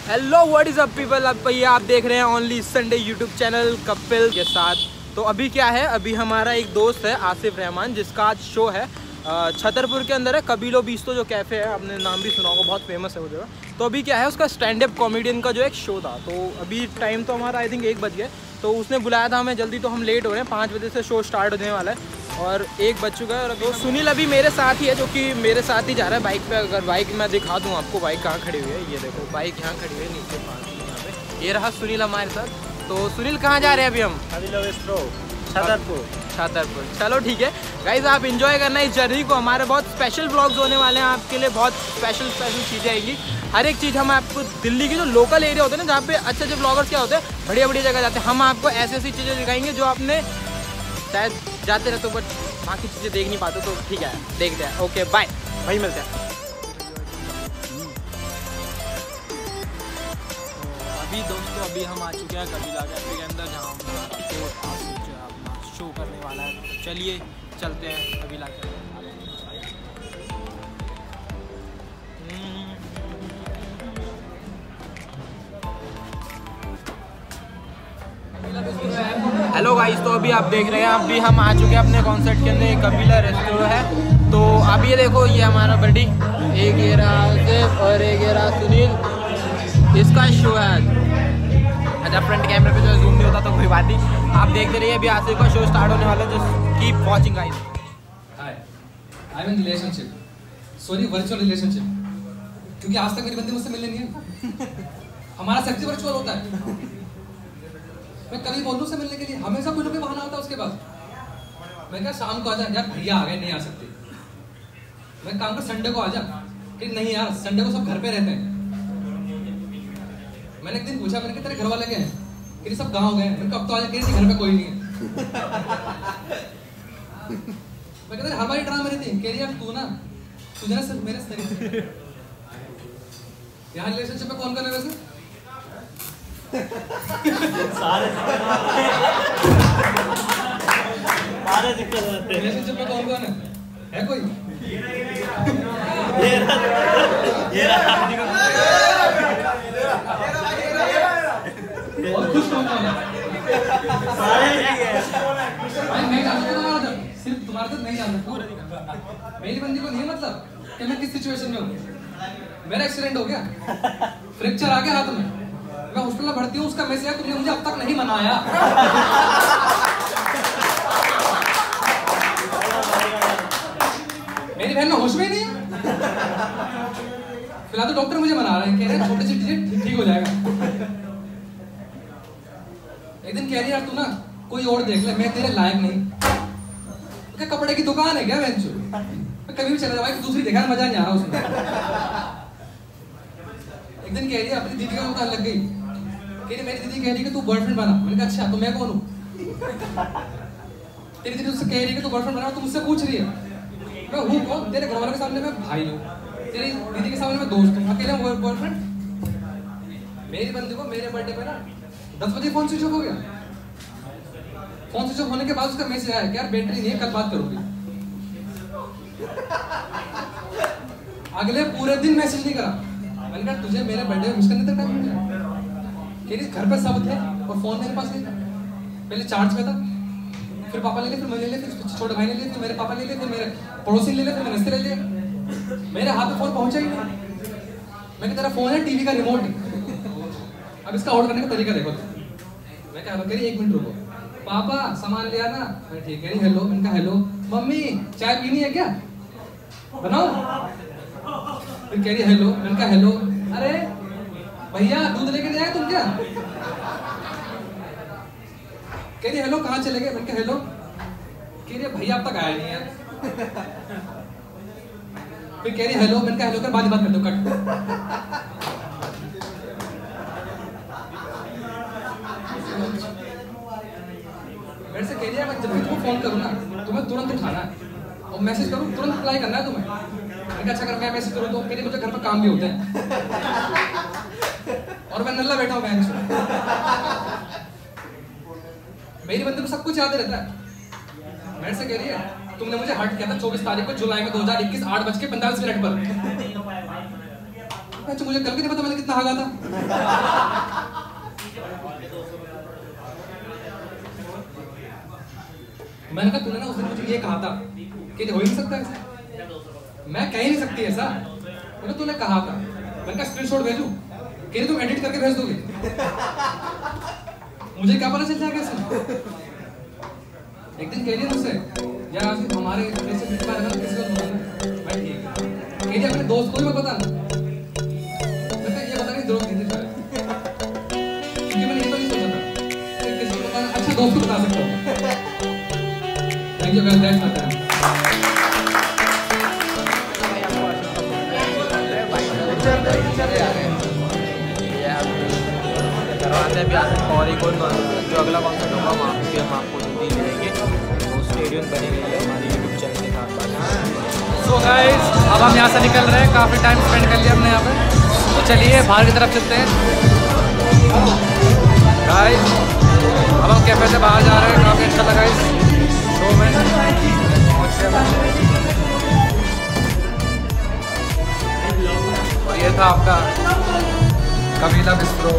Hello what is up people, अब ये आप देख रहे हैं only Sunday YouTube channel Kapil के साथ। तो अभी क्या है, अभी हमारा एक दोस्त है आसिफ रहमान, जिसका आज शो है छतरपुर के अंदर है, कबीलो बीस्तो जो कैफ़े है, आपने नाम भी सुना होगा, बहुत फेमस है वो जगह। तो अभी क्या है, उसका स्टैंड अप कॉमेडियन का जो एक शो था। तो अभी टाइम तो हमारा आई थिंक 1 बज गया, तो उसने बुलाया था हमें जल्दी, तो हम लेट हो रहे हैं। 5 बजे से शो स्टार्ट होने वाला है और 1 बज चुका है। और तो सुनील अभी मेरे साथ ही है, जो कि मेरे साथ ही जा रहा है बाइक पे। अगर बाइक मैं दिखा दूँ आपको, बाइक कहाँ खड़ी हुई है, ये देखो बाइक यहाँ खड़ी हुई है नीचे पास यहाँ पे। ये रहा सुनील हमारे साथ। तो सुनील कहाँ जा रहे हैं अभी हम? छतरपुर। चलो ठीक है गाइज, आप इन्जॉय करना इस जर्नी को। हमारे बहुत स्पेशल ब्लॉग्स होने वाले हैं आपके लिए, बहुत स्पेशल चीज़ें आएंगी। हर एक चीज़ हम आपको दिल्ली के जो लोकल एरिया होते हैं ना, जहाँ पे अच्छे अच्छे ब्लॉगर्स क्या होते हैं, बढ़िया बढ़िया जगह जाते हैं, हम आपको ऐसी ऐसी चीज़ें दिखाएंगे जो आपने शायद जाते रहते हो बट बाकी चीज़ें देख नहीं पाते। तो ठीक है, देखते हैं। ओके बाय, वहीं मिलते हैं। अभी दोस्तों अभी हम आ चुके हैं कबीला कैफे के अंदर, जहाँ शो करने वाला है। तो चलिए चलते हैं कबीला कैफे। हेलो गाइस, तो अभी आप देख रहे हैं, अभी हम आ चुके हैं अपने कॉन्सर्ट के अंदर। कबीला रेस्टोरेंट है। तो अब ये देखो, ये हमारा बड्डी, एक ये रहा आसिफ और एक ये रहा सुनील। इसका शो है आज। अच्छा, फ्रंट कैमरे पे जो जूम नहीं होता तो कोई बात नहीं, आप देखते रहिए। अभी आसिफ का शो स्टार्ट होने वाला है। Just keep watching guys. Hi, I am in relationship, sorry virtual relationship, क्योंकि आज तक मेरी बंदी मुझसे मिलने नहीं है। हमारा सेक्स वर्चुअल होता है। मैं कभी बोलूं से मिलने के लिए, हमेशा कुछ ना कुछ बहाना होता है उसके पास। मैं क्या शाम को आ जा, यार भैया आ गए नहीं आ सकते। मैं काम कर संडे को आ जा, कि नहीं यार संडे को सब घर पे रहते हैं। मैंने एक दिन पूछा, मैंने कहा तेरे घर वाले गए हैं? कि सब गाँव गए। मैंने कहा अब तो आ जा, कि घर पे कोई नहीं है। मैं कहते हमारी ड्रामा मेरी थी, कह रही यार तू ना, तुझे ना सिर्फ मेरे से यहाँ रिलेशनशिप में कौन कर रहे वैसे? सारे दिक्कत होते हैं। रिलेशनशिप में कौन कौन है कोई? और खुश कौन है? सारे मैं जानता, सिर्फ तुम्हारा तो नहीं जानता। मेरी बंदी को नहीं मतलब कि मैं किस सिचुएशन में हूँ। मेरा एक्सीडेंट हो गया, फ्रैक्चर आ गया हाथ में, मैं हॉस्पिटल में भर्ती हूँ। उसका मैसेज है तुमने मुझे अब तक नहीं मनाया। मेरी बहन में होश में ही नहीं है। फिलहाल तो डॉक्टर मुझे मना रहे हैं, कह रहे हैं छोटे से चीजें ठीक हो जाएगा। एक दिन कह रही यार तू ना कोई और देख ले, मैं तेरे लायक नहीं। क्या कपड़े की दुकान है क्या बेंचो? कभी भी चले जाओ, दूसरी देखा मजा नहीं आ रहा उसमें। एक दिन कह रही है अपनी दीदी का दुकान लग गई, कह रही मेरी दीदी कह रही कि तू बॉयफ्रेंड बना। मैंने कहा अच्छा, तो मैं कौन हूँ? तेरी दीदी उससे कह रही कि तू बॉयफ्रेंड बना, तू मुझसे पूछ रही है मैं हूँ कौन? तेरे घर वालों के सामने मैं भाई हूँ, तेरी दीदी के सामने मैं दोस्त हूँ, अकेले बॉयफ्रेंड। मेरी बंदी को मेरे बर्थडे पे ना 10 बजे फोन स्विच ऑफ हो गया। फोन स्विच ऑफ होने के बाद उसका मैसेज आया कि यार बैटरी नहीं है, कल बात करोगे। अगले पूरे दिन मैसेज नहीं करा। मैंने कहा तुझे मेरे बर्थडे में विश करने तक टाइम मिल गया? घर पे सब थे और फोन मेरे पास नहीं था। पहले चार्ज पे था, फिर पापा ले लिए, फिर मैं ले लिया, फिर छोटे भाई ने लिए, फिर मेरे पापा ले लिए, फिर मेरे पड़ोसी ले लिए, फिर मैंने ले लिया। मेरे हाथ में फोन पहुंचा ही नहीं। मैं तेरा फोन है टीवी का रिमोट, अब इसका ऑर्डर करने का तरीका देखो। मैं कह रही 1 मिनट रुको, पापा सामान लिया ना? मैं ठीक है, हेलो। मैंने कहा हेलो। मम्मी चाय पीनी है क्या, बनाओ? फिर कह रही हेलो। मैंने कहा हेलो। अरे भैया दूध लेके नहीं आए तुम क्या? कह रही हेलो कहाँ चले गए? मैंने कहा हेलो। कह रही भैया अब तक आया नहीं यार। फिर कह रही हेलो। मैंने कहा हेलो कर बाद बात कर दो, कट। मेरे से कह रही है मैं जब भी तुमको फोन करूँ ना तुम्हें तुरंत उठाना है और मैसेज करूँ तुरंत रिप्लाई करना है तुम्हें। मैंने अच्छा अगर मैं मैसेज करूँ तो मेरे मुझे घर पर काम भी होते हैं और मैं नल्ला बैठा हूँ बहन से। मेरी बंदी को सब कुछ याद रहता है। मेरे से कह रही है तुमने मुझे हर्ट किया था 24 तारीख को जुलाई में 2021 8:45 पर। अच्छा मुझे कल भी नहीं पता मैंने कितना हागा था। मैंने कहा तूने ना उस दिन मुझे ये कहा था कि हो ही नहीं सकता ऐसा, मैं कह ही नहीं सकती ऐसा, मैंने तूने कहा था। मैंने कहा स्क्रीनशॉट भेजूं, कह रही तुम एडिट करके भेज दोगे, मुझे क्या पता चल जाएगा ऐसा। एक दिन कह दिया मुझसे यार आसिफ हमारे जैसे किसी को बताना, मैं ठीक है कह दिया अपने दोस्त को भी मैं बताना, मैं ये बताने की जरूरत नहीं थी क्योंकि मैंने ये तो नहीं सोचा था कि किसी को बताना, अच्छा दोस्त को बता सकता हूँ। Thank you guys, that's my time. करवाते भी आते और एक और जो अगला कॉन्सर्ट होगा वहाँ पे हम आपको जल्दी मिलेंगे, तो स्टेडियम बने रहिए हमारे यूट्यूब चैनल के साथ। सो गाइस अब हम यहाँ से निकल रहे हैं, काफ़ी टाइम स्पेंड कर लिया हमने यहाँ पे, तो चलिए बाहर की तरफ चलते हैं। गाइस अब हम कैफे से बाहर जा रहे हैं, काफ़ी अच्छा लगा इस शो में। और ये था आपका कबीला बिस्ट्रो।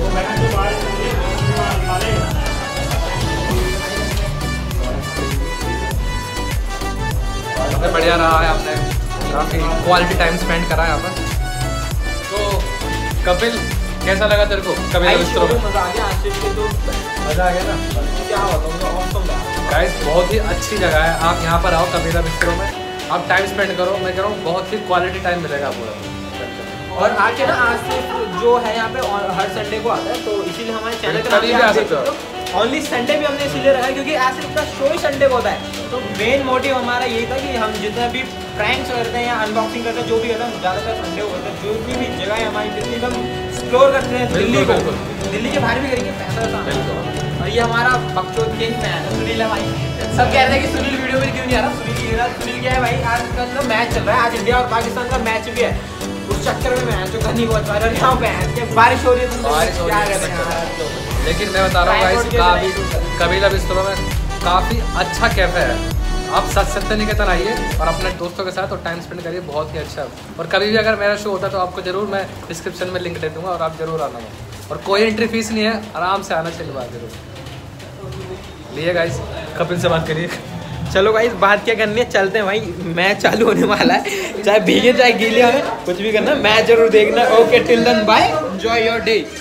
बढ़िया रहा है, आपने काफ़ी क्वालिटी टाइम स्पेंड करा है यहाँ पर। तो कपिल कैसा लगा तेरे को कबीला बिस्ट्रो में? मज़ा आ गया, मज़ा आ गया ना? क्या होता है गाइस बहुत ही अच्छी जगह है, आप यहाँ पर आओ कबीला बिस्ट्रो में, आप टाइम स्पेंड करो, मैं कह रहा हूँ बहुत ही क्वालिटी टाइम मिलेगा पूरा। और आके ना आसिफ जो है यहाँ पे हर संडे को आता है, तो इसीलिए हमारे चैनल का कभी भी आ सकते हो। ओनली संडे भी हमने इसीलिए रखा है क्योंकि आसिफ का शो ही संडे को होता है। तो मेन मोटिव हमारा यही था कि हम जितने भी प्रैंक्स करते हैं या अनबॉक्सिंग करते हैं, जो भी करते हैं ज़्यादातर संडे को करते हैं। जितनी भी जगह है हमारी, जितनी हम एक्सप्लोर करते हैं दिल्ली को, दिल्ली के बाहर भी करेंगे पैसा। और ये हमारा बकचोद के ही मैच है, सुनील है भाई। सब कह रहे हैं कि सुनील वीडियो में क्यों नहीं आ रहा, सुनील क्या है भाई, आजकल ना मैच चल रहा है, आज इंडिया और पाकिस्तान का मैच भी है, उस चक्कर में मैच जो करनी बहुत सारा यहाँ पे बारिश हो रही है, क्या कहते हैं। लेकिन मैं बता रहा हूँ गाइस कबीला बिस्ट्रो में काफ़ी अच्छा कैफे है, आप सत्य निकेतन आइए और अपने दोस्तों के साथ और टाइम स्पेंड करिए, बहुत ही अच्छा। और कभी भी अगर मेरा शो होता है तो आपको जरूर मैं डिस्क्रिप्शन में लिंक दे दूँगा और आप जरूर आना, और कोई एंट्री फीस नहीं है, आराम से आना चाहिए बात जरूर। लिए गाइस कपिल से बात करिए। चलो भाई बात क्या करनी है, चलते हैं भाई, मैच चालू होने वाला है, चाहे भीगे चाहे गीले हमें कुछ भी करना है, मैच जरूर देखना। Okay till then bye, enjoy your day.